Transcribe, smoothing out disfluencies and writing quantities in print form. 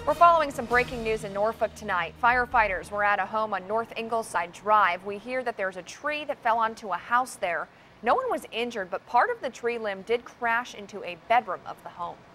We're following some breaking news in Norfolk tonight. Firefighters were at a home on North Ingleside Drive. We hear that there's a tree that fell onto a house there. No one was injured, but part of the tree limb did crash into a bedroom of the home.